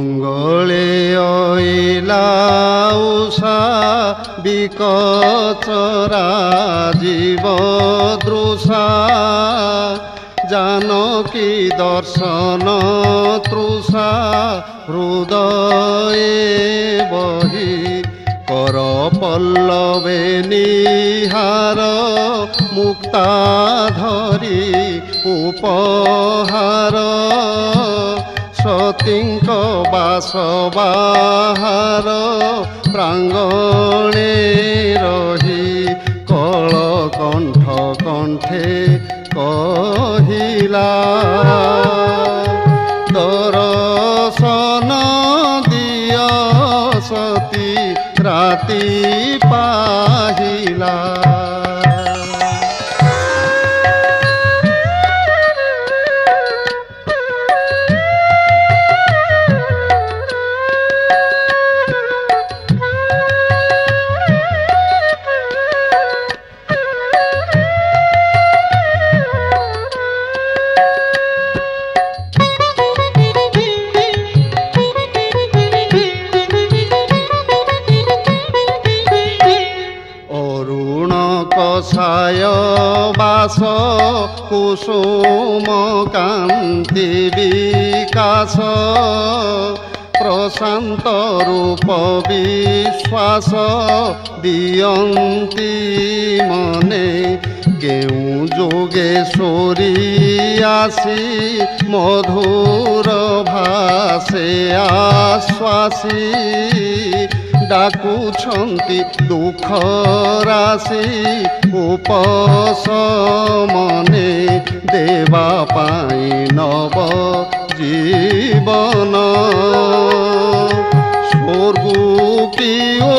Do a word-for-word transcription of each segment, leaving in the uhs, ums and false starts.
মঙ্গলে অইলা উষা বিকচরা জীব দ্রুষা জানকী দর্শন তৃষা হৃদয়ে বহি কর পল্লবে নিহার মুক্তা ধরি উপহার সতীঙ্ক বাস বাহার প্রাঙ্গণে রহি কল কণ্ঠ কণ্ঠে কহিলা দর্শন দিয় সতী রাতি পাহিলা। কষায় বাস কুসুম কান্তি বিকাশ প্রশান্ত রূপ বিশ্বাস দিয়ন্তি মনে কেউ যোগেশ্বরী আসি মধুর ভাষে আশ্বাসী ডাকুছন্তি দুঃখ রাশি উপশমনে দেবা পাই নব জীবন স্বর্গু কি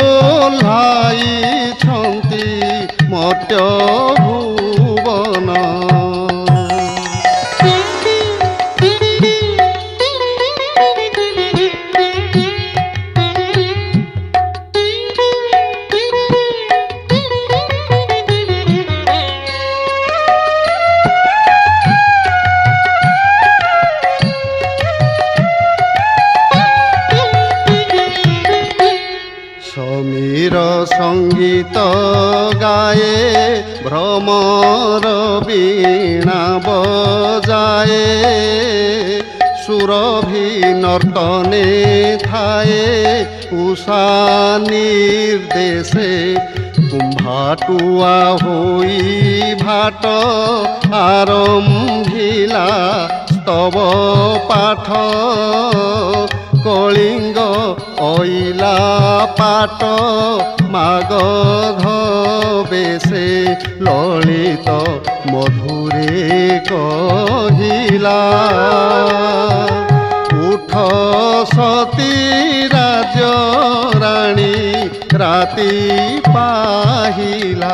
ওহ্লাইছন্তি মর্ତ୍য ভুবন। সমীর সঙ্গীত গায়ে ভ্রমর বীণা বজায়ে সুরভি নর্তনে থায়ে উষা নির্দেশে কুম্ভাটুয়া হই ভাট আরম্ভিলা স্তব পাঠ কলিঙ্গ অইলা পাট মাগধ বেশে ললিত মধুরে কহিলা উঠ সতী রাজ্য রানী রাতি পাহিলা।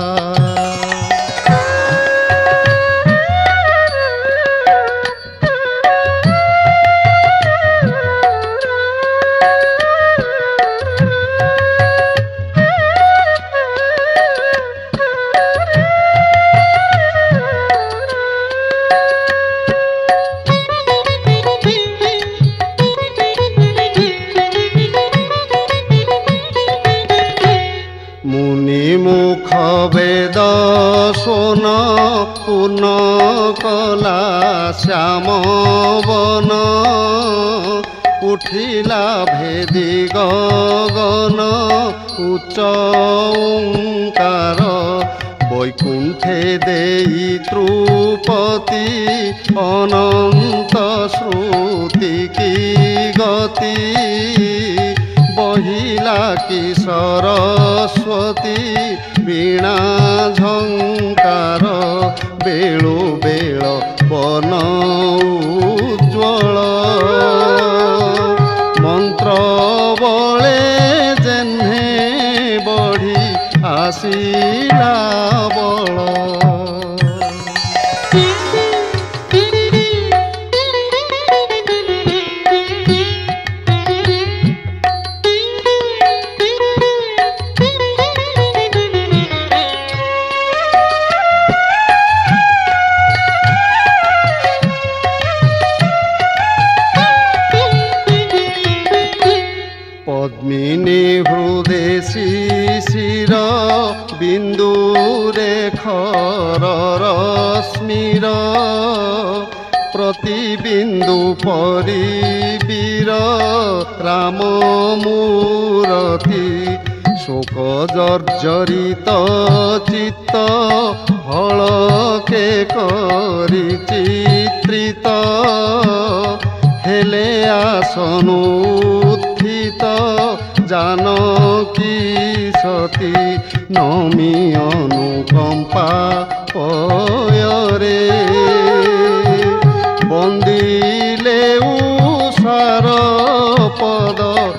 মুখ বেদ সোন পূর্ণ কলা শ্যাম বন উঠিলা ভেদি গগন উচ্চ ওঙ্কার বৈকুণ্ঠে দেই ত্রুপতি অনন্ত শ্রুতি কি গতি বহিলা কি সরস্বতী বীণা ঝঙ্কার বেଳୁ ବେଳ ବନ ଉଜ୍ଜ୍ୱଳ ମନ୍ତ୍ର ବଳେ ଯେହ୍ନେ ବଢ଼ି ଆସିଲା ବଳ। शेखर रश्मिर प्रतिबिंदु परी वीर राम मूरति शोक जर्जरित चित्त हलके करी चित्रित हेले आसनुत्थित जानकी सती नमी अनुकंपा पयरे बंदिले उषार पद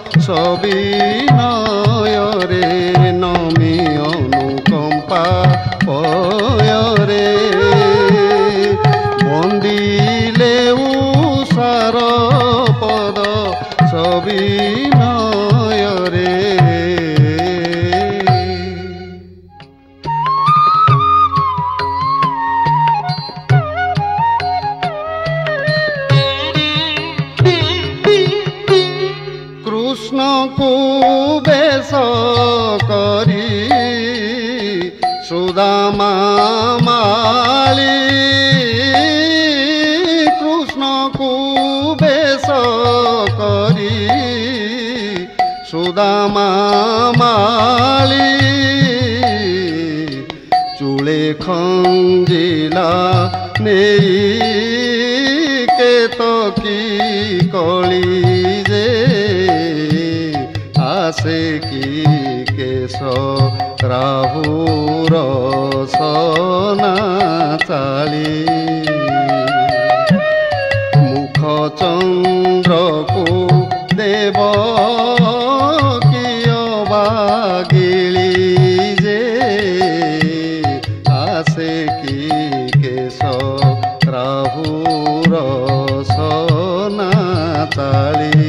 सविनयरे नमी अनुकंपा पयरे बंदिले उषार पद सविनयरे कृष्ण को बेश करी सुदामा माली कृष्ण को बेश करी सुदामा माली चूले खंजिला नेई केतकी कली जे आसे की केश राहुर सना चाली मुख चंद्र को देव किय बागिली जे आसे की केश राहुर सना चाली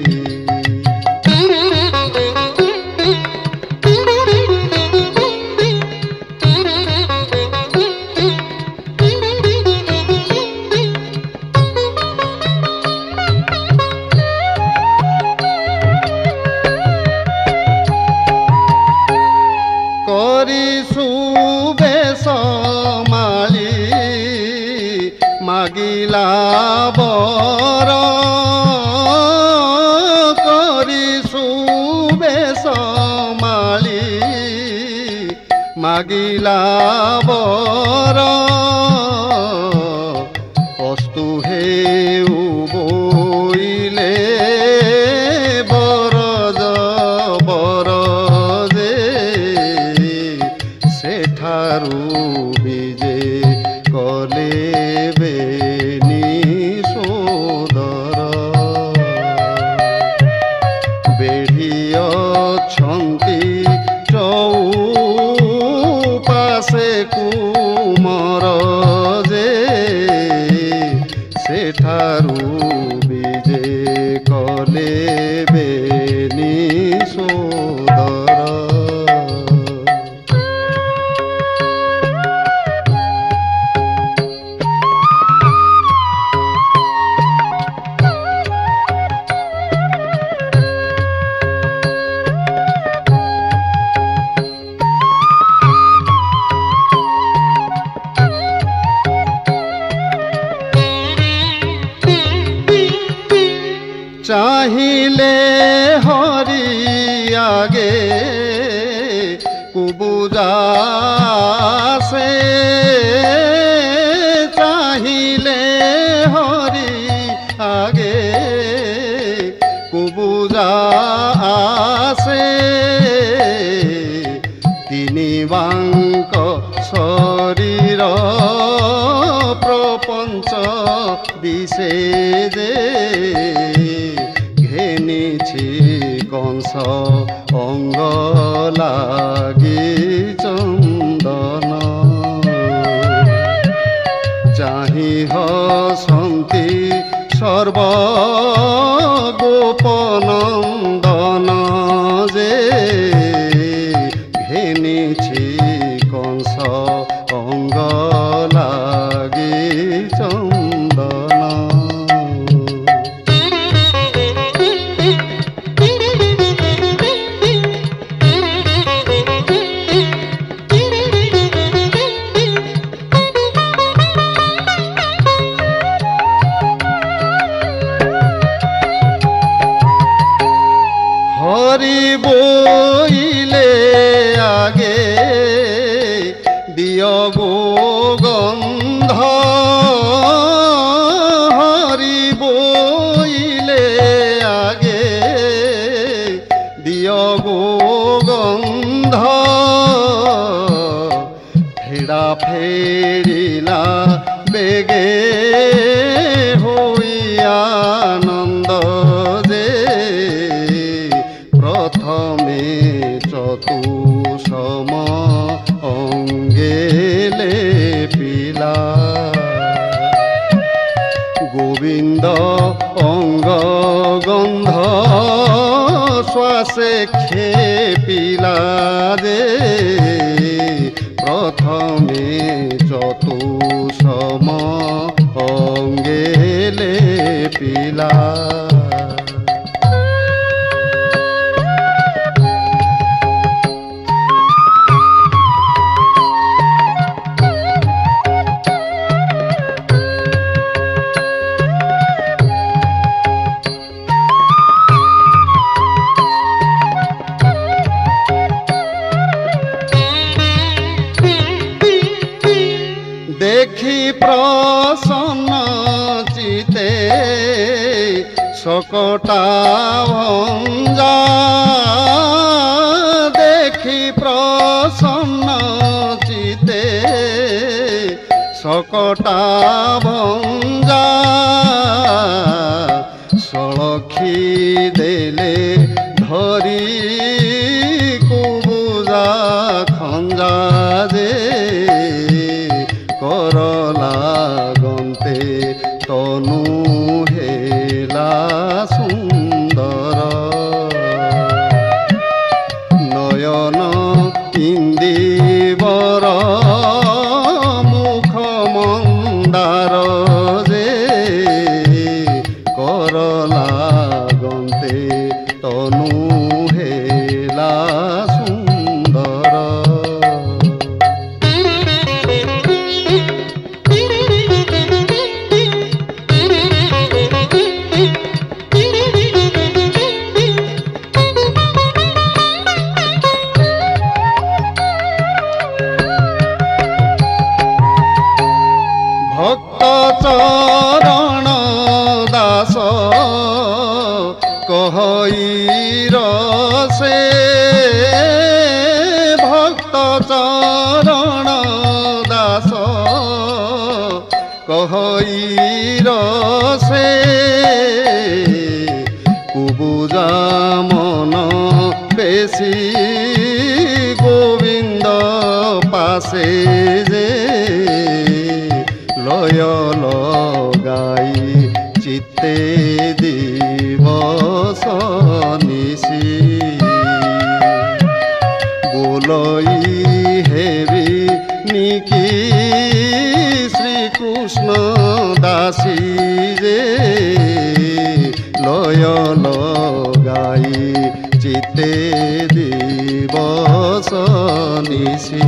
मागिला बर करी सुबेश माली मागिला बर कस्तु हेउ बोइले बरज बरजे सेठारु बिजे कले कुमर जे सेठारु बिजे कले बेनी सोदर चाहिले हरि आगे कुबुजा से चाहिले हरि आगे कुबुजा से तिनी बांक शरीर प्रपंच दिशे दे घेनिछि कंस अंग लागि चंदन चाहि हसंती सर्व गोपनंदन जे घेनिछि कंस अंग लागि चंदन हरि बोइले आगे दियो गो गंध हरि बोइले आगे दियो गो गंध फेड़ा फेरिला बेगे होई आनंद जे प्रथमे चतुसम अंगेले पिला गोविंद अंग गंध श्वासे खेपिला जे प्रथमे चतुसम अंगेले पिला देखी प्रसन्न चिते सकटा भंजा देखी प्रसन्न चिते सकटा भंजा सलखी देले धरी कुबुजा खंजा जे करला गंते तनु हेला सुंदर नयन इंदिवर मुख मंदार जे करला गंते तनु हेला सुंदर चरण दास कहईर से भक्त चरण दास कहईर से कुबुजा मन बेसी गोविंद पासे जे लय लगाई चित्ते दिवस निशी बोलई हेबी निकी श्रीकृष्ण दासी जे लय लगाई चित्ते दिवस निशी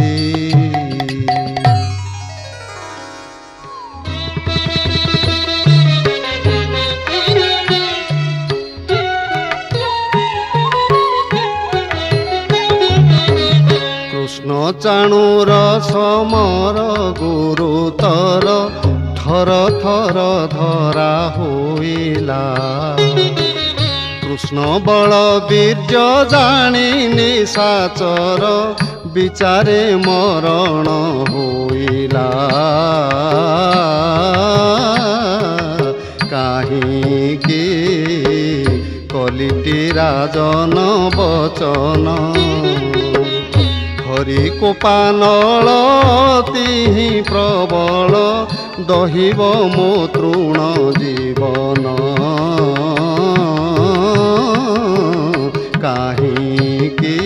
कृष्ण चाणूर समर गुरुतर थर थर धरा होइला कृष्ण बल वीर्य जानी निशाचर विचारे मरण होइला काहींकि कलिटी राजन बचन हरि कोपानल तिहि प्रबल दहिब मो तृण जीवन काहींकि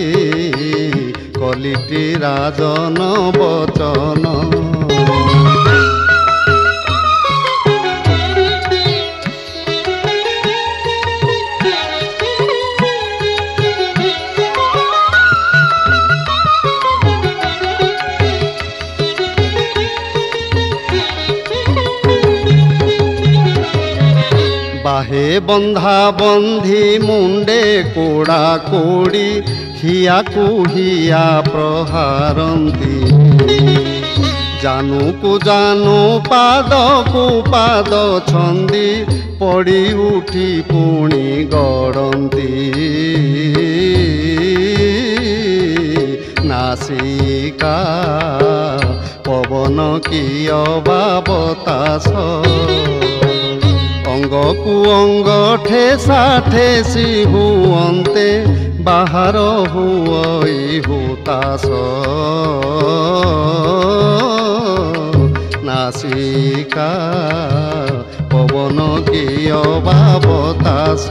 कलिटी राजन बचन बाहे बंधा बंधी मुंडे कोड़ा कोड़ी हिया को हिया प्रहारंती जानू को जानू पाद को पाद छंदी पड़ी उठी पुणी गड़ती नासिका पवन की अबाबतास अंग को अंग ठेसा ठेसी हुअन्ते बाहर हुई हुतास नासिका पवन की अबाबतास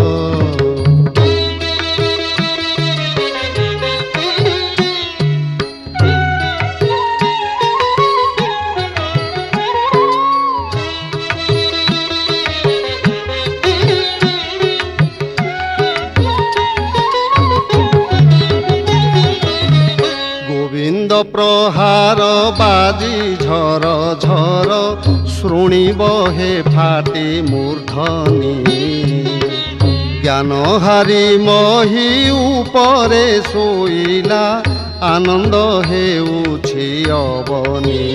प्रहार बाजी झर झर शुणिब हे फाटी मूर्धनी ज्ञान हारी मही उपरे शोइला आनंद हेउछि अबनी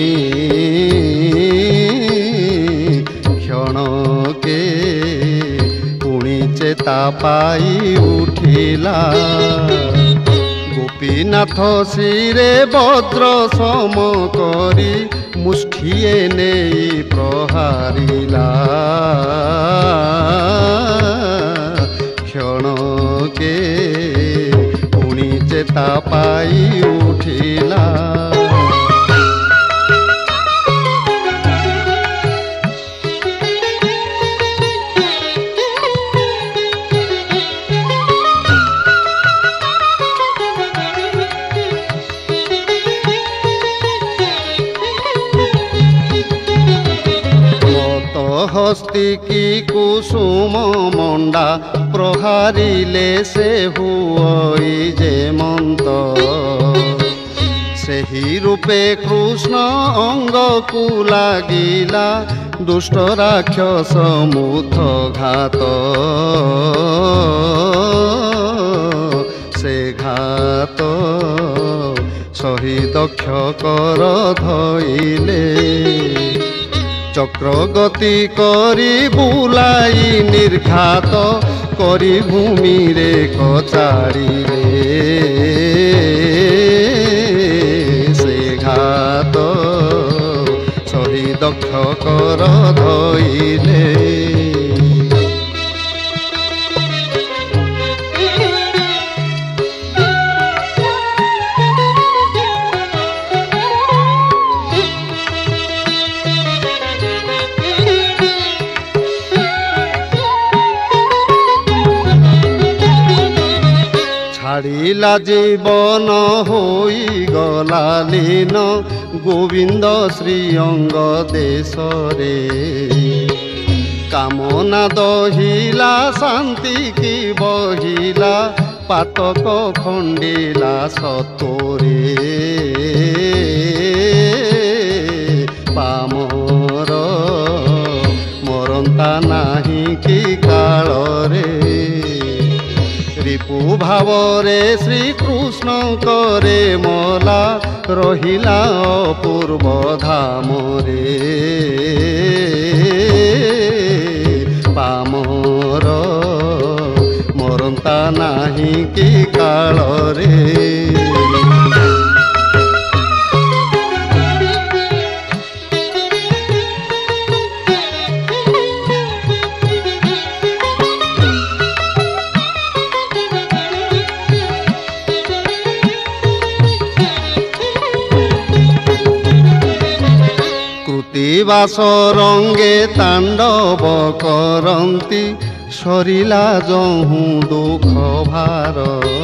क्षणके पुणी चेता पाई उठिला गोपीनाथ शिरे वज्र सम करी मुष्ठिए नहीं प्रहारिला क्षणके पुणी चेता पाई उठिला हस्ती की कुसुम मंडा प्रहारिले से हुई जे मंत सेही रूपे कृष्ण अंग को लागिला दुष्ट राक्षस मुथ घात से घात सही दक्ष कर धइले चक्र गति करी बुलाई निर्घात करी भूमि रे कचाड़िले से घात सही दक्ष कर धइले छाड़िला जीवन होई गला लीन गोविंद श्री अंग देश रे कामना दहिला शांति की बहिला पातक खंडिला सतोरे पामर मरंता नाही की काल रे रिपु भाव रे श्री कृष्ण करे मला रहिला पूर्व धाम रे पामर मरंता नाही की काल रे कृतिवास रंगे तांडव करंती सरिला जहू दुख भार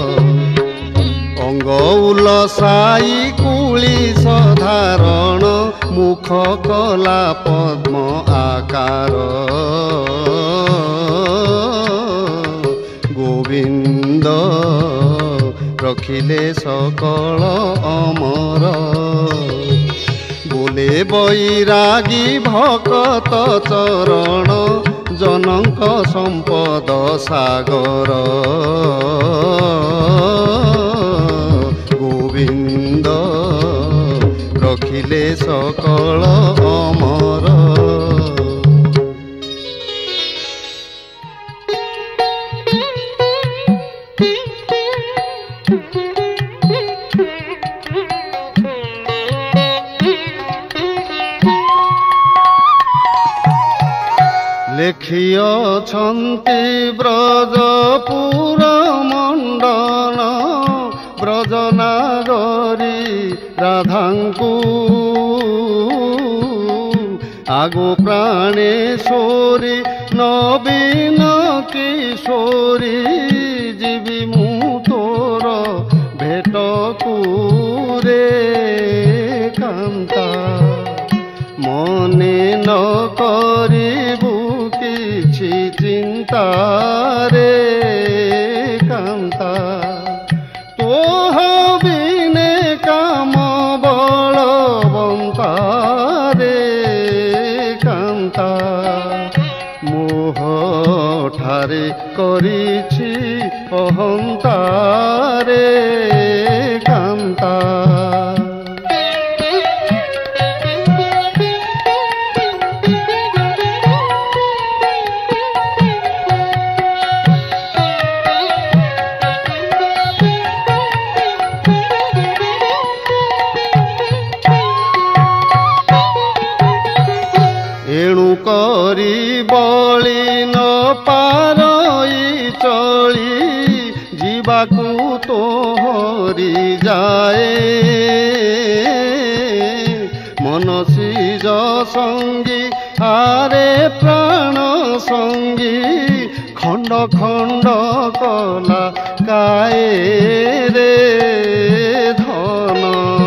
अंग उलसाई कुली साधारण मुख कला पद्म आकार गोविंद रखिले सकल अमर बोले बैरागी भकत चरण जनक संपद सागर गोविंद रखिले सकल अमर। लेखिअछन्ति ब्रजपुर मंडन ब्रजनागरी राधांकु आगो प्राणेश्वरी नवीन किशोरी जीवी मु तोर भेटकु रे कांता मने न करिबु किछि चिंता रे कांता तोह बिने काम बलवंता रे कांता मोह ठारे करिछि अहंता रे कांता। एणु करी बली न पारई चली जीवाकू तोहरी जाए मनसीज संगी हारे प्राण संगी खंड खंड कला काए रे धन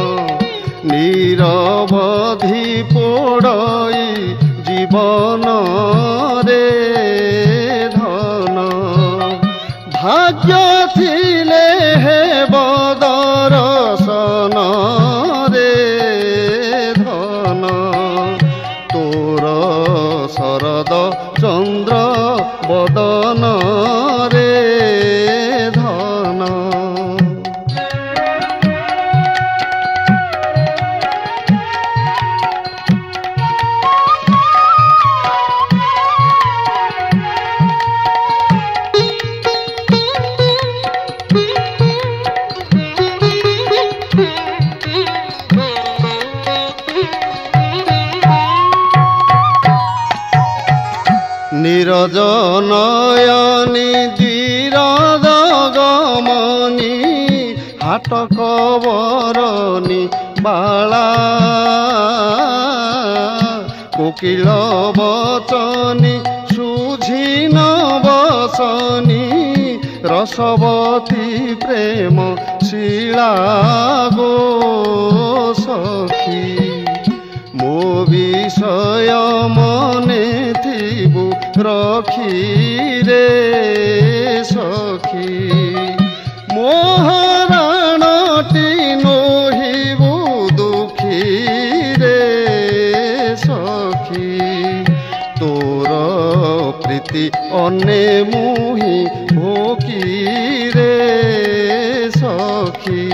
निरवधि पोड़ई जीवन रे धन भाग्य थिले हे बदरसन रे धन तोर शरद चंद्र बदन रे धन। नीरज नयनी द्विरद गमनी हाटक बरनी बाला कोकिल बचनी सुझी न बसनी रसवती प्रेम शिला गो सखी मो विषय मने थिबु रखी रे सखी मोहराणटी नोहिबु दुखी रे सखी तोर प्रीति अने मुहि भोकी रे सखी।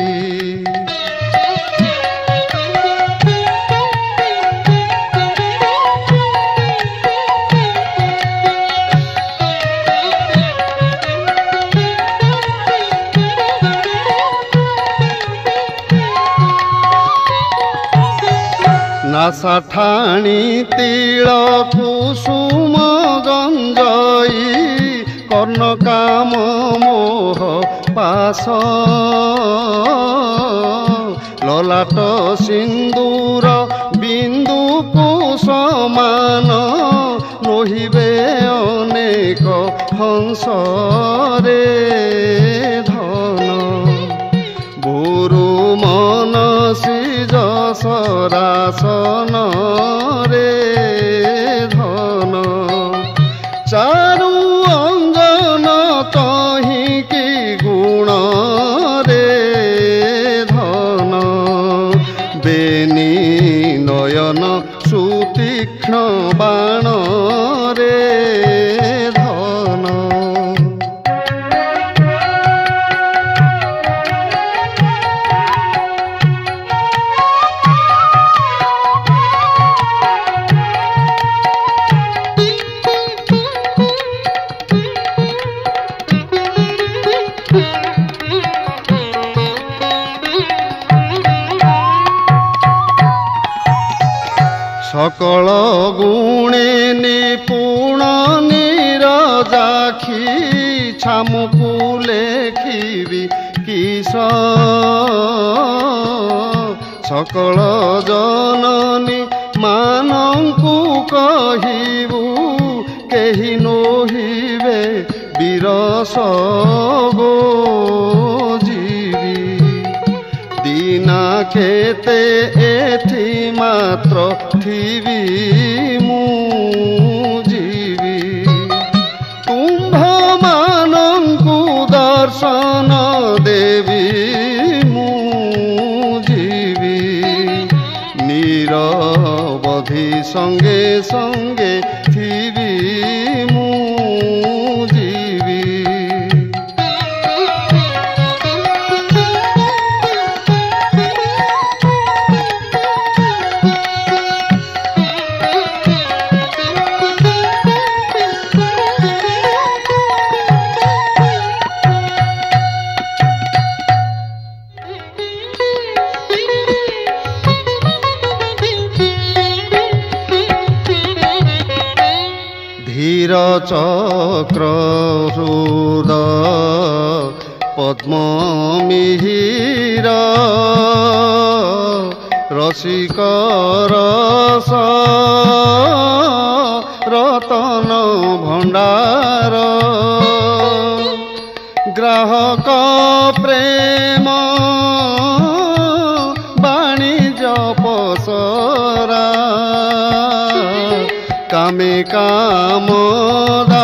नासा ठाणी तिल कुसुम गंजई कर्ण काम मोह पास ललाट सिंदूर बिंदु कुसमान नोहिबे अनेक हंस रे धन भोरु मनसी जसरासन रे धन चारु अंगन तही की गुण रे धन बेनी नयन सुतीक्ष्ण बाण रे सकल गुणे निपुण निरजाखी छामुकु लेखिबी किस सकल जननी मानंकु कहिबु केहि नहिबे बिरस गो जीवी दीना केते एथि मात्र थिबी मु जीवी तुम्भ मानंकु दर्शन देवी मु जीवी निरवधि संगे संगे थिबी मु जीवी धीर चक्र हृद पद्म मिहिर रसिक रस रतन भंडार ग्राहक प्रेम वाणिज्य पसरा कामे कामदा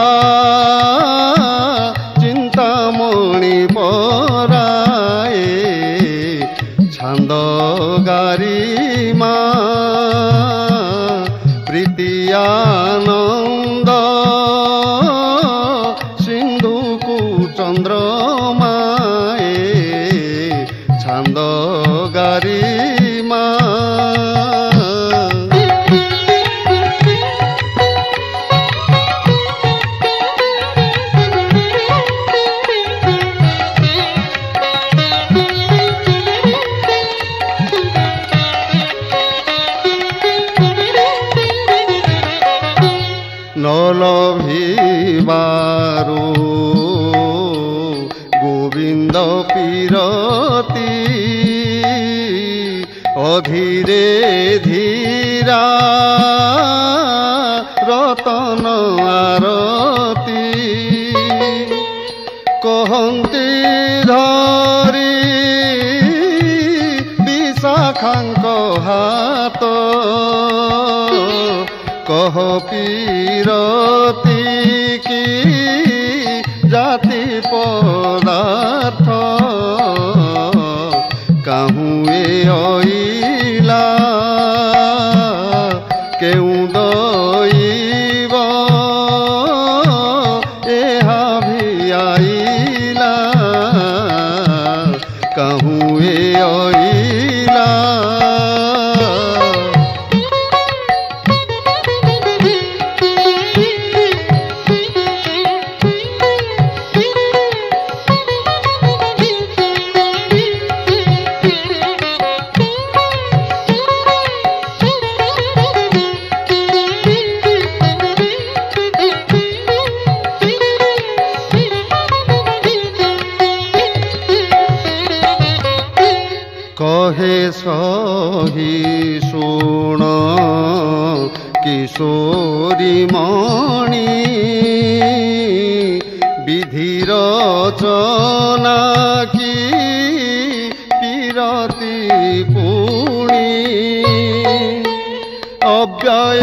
चिंतामणि पराए छंद गारी मा प्रीति आनंद सिंधु को चंद्रमाए छंद गारी मा नलभिबारु गोविंद पीरती अधीरे धीरा रतन आरती कहंती धरी विशाखांक हाथ कह पीरती की जाति पदार्थ काहुए अइला केउ दइब एहा भी आइला काहुए अइला कहे सही सुण किशोरी मणि विधि रचना की पीरती पुणी अव्यय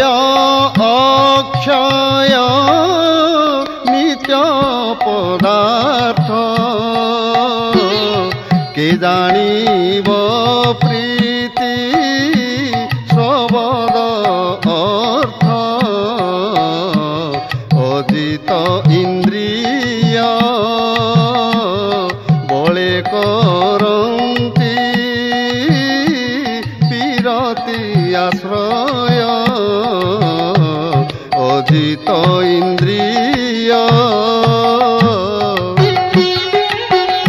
अक्षय नित्य पदार्थ के जानिब प्रीति शबद अर्थ अजित इंद्रिय बले करंती पीरती आश्रय अजित इंद्रिय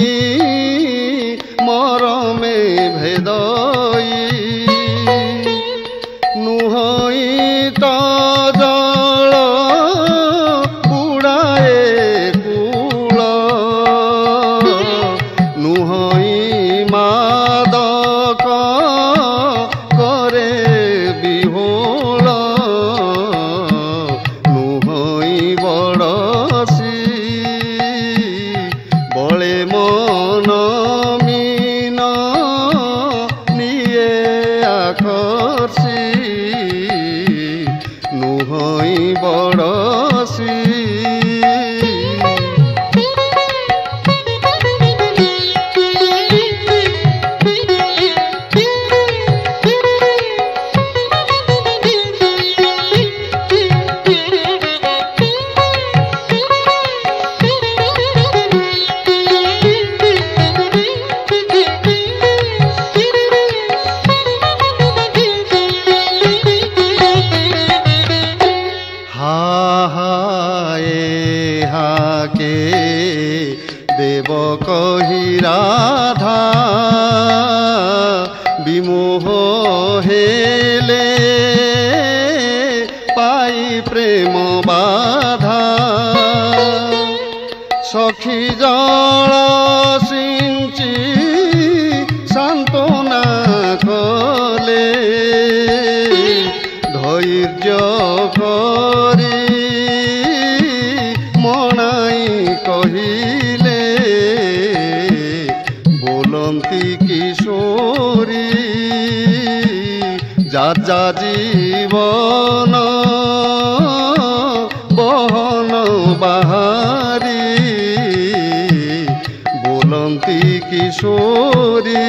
মরমে ভেদই নুহই তো জল বুড়ায়ে কূল নুহই মাদক করে বিহোল নুহই বড়সি বলে মন মিন নিয়ে আকর্ষি নুহই বড়সি দেব কহি রাধা বিমোহ হেলে পাই প্রেম বাধা সখী জল সিঞ্চি সান্ত্বনা কলে ধৈর্য করি মনাই কহিলে বলন্তি কিশোরী যা যা জীবন বহন বাহারি বলন্তি কিশোরী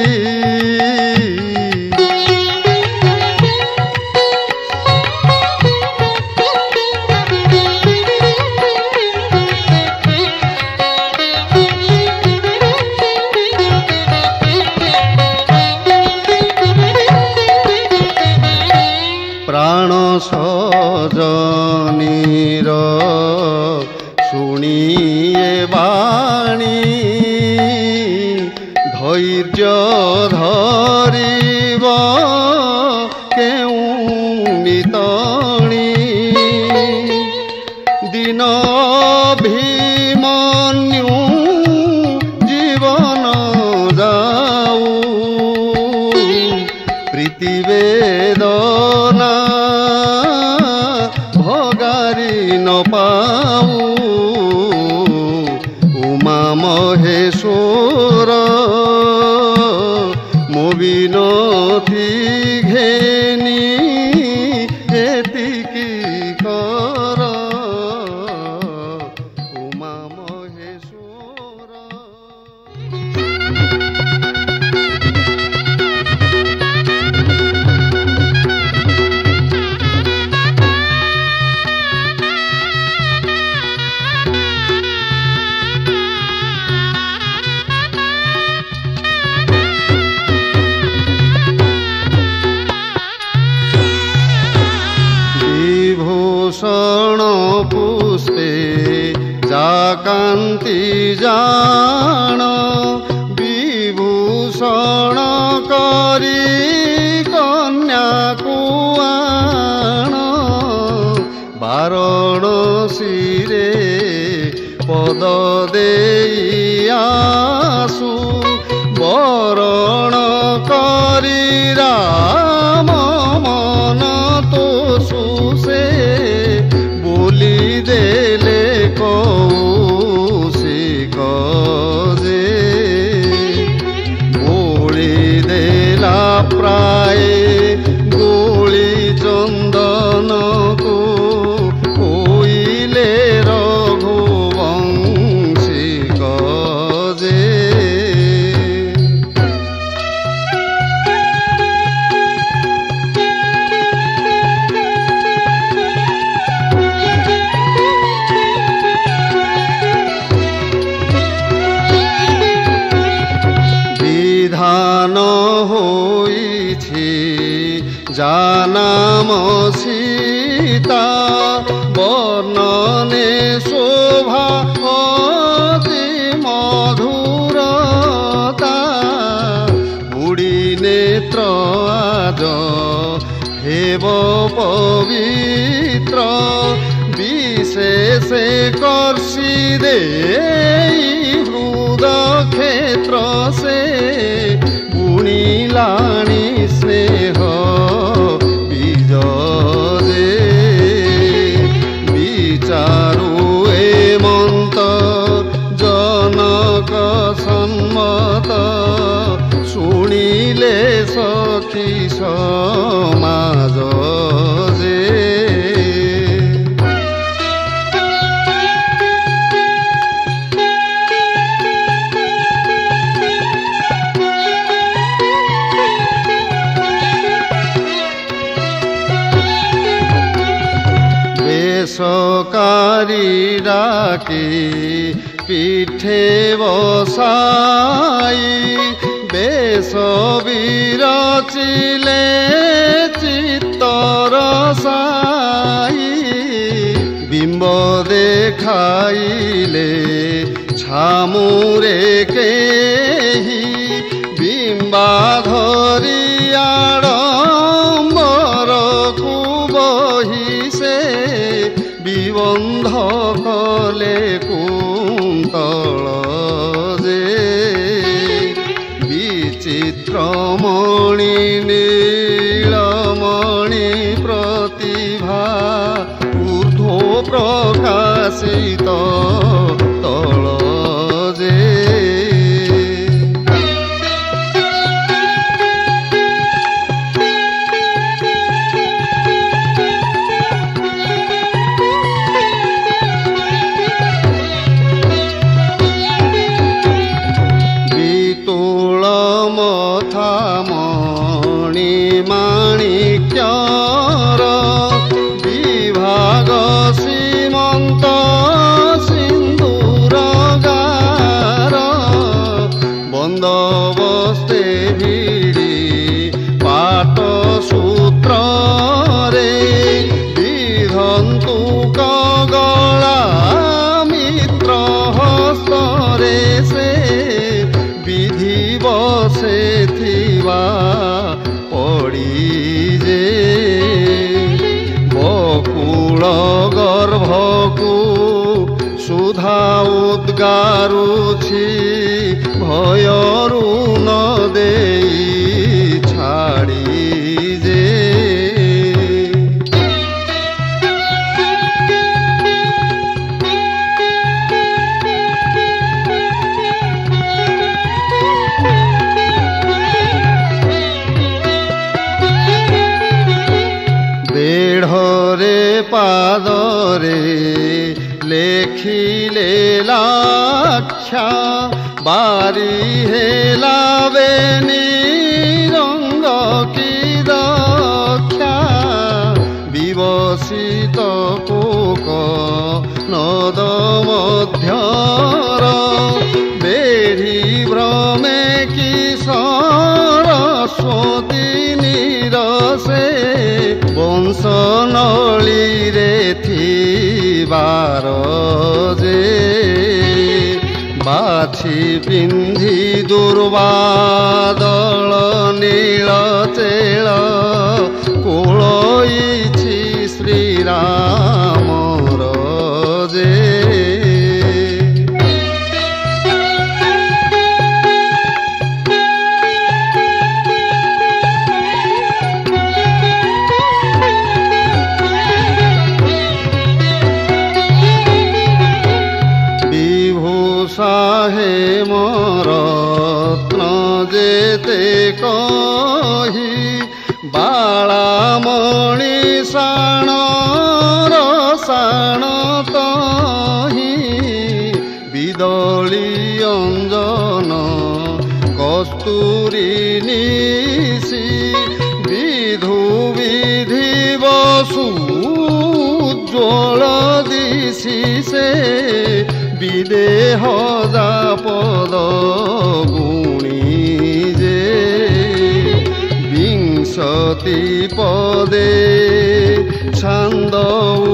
প্রাণ সজনীর শুনিয়ে বাণী ধৈর্য ধরিব কেউ মিতণী দিন অভিমন্যু জীবন যাও প্রীতিবেদনা ভগারি ন পাও উমা মহেশ্বর মোবিনতি ঘেনি এতিকি কর উমা মহেশ্বর। বিভূষণ পুষ্পে যা কান্তি জাণ বিভূষণ করি কন্যাকু আণ বারাণসীরে পদ দেই আসু বরণ করি রাম মন তো সুসে বলি দেলে কৌশিক যে বলি দেলা প্রায় গোলি চন্দন কো কইলে রঘুবংশিক যে বিধান হইছি জানাম সীতা বর্ণনে শোভা অতি মধুর সমাজ হেব পবিত্র বিশেষে কর্ষি দে হৃদ ক্ষেত্র সে বুণিলাণি স্নেহ বীজ যে বিচারু এ মন্ত জনক সম্মত শুনিলে সখী সমাজ যে বেশকারী ডাকি পিঠে বসাই বেশ বিরচিলে চিত্তর সাই বিম্ব দেখাইলে ছামুরে কেহি বিম্বা ধরি আড়ম্বরকু বহি সে বিবন্ধ কলে কুন্তল যে বিচিত্রমণি নীলমণি প্রতিভা ঊর্ধ্ব প্রকাশিত তল যে মাণিক্যর বিভাগ সীমন্ত সিন্দুর গার বন্দোবস্তে ভিড়ি পাট সূত্রে বিধন্তু গলা মিত্র হস্তরে সে বিধি বসে থিবা পড়ি যে বকুল গর্ভকু সুধা উদ্গারুছি ভয়রু ন দেই ছাড়ি যে দেড়রে পাদরে লেখিলে লাক্ষা বারি হেলাবে নিরঙ্গ কি দক্ষা বিবসিত কোক নদ মধ্যর বেঢ়ি ভ্রমে কি সরস্বতী নিরসে বংশ নলীরে থিবার যে বাছি পিন্ধি দুর্বাদল নীଳ চেଳ কোଳଇଛି ଶ୍ରୀରାମର ଯେ সাহে মরত্ন যেতে কহি বালামণি শাণ রসাণ তহি বিদলি অঞ্জন কস্তুরী নিশি বিধু বিধি বসু উজ্জ্বল দিশি সে বিদেহ পদ গুণী যে বিংশতি পদে ছন্দ